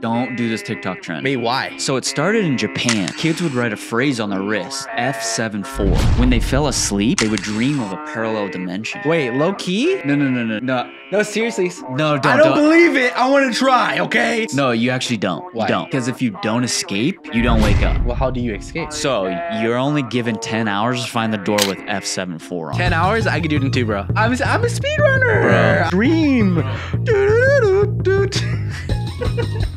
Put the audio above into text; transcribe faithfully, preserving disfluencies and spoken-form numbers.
don't do this TikTok trend. Wait, why? So it started in Japan. Kids would write a phrase on their wrist, F seventy-four. When they fell asleep, they would dream of a parallel dimension. Wait, low key? No, no, no, no, no. No, seriously. No, don't. I don't, don't believe it. I want to try, okay? No, you actually don't. Why? You don't. Because if you don't escape, you don't wake up. Well, how do you escape? So you're only given ten hours to find the door with F seventy-four on. ten hours? I could do it in two, bro. I'm a, I'm a speedrunner. Bro. Dream.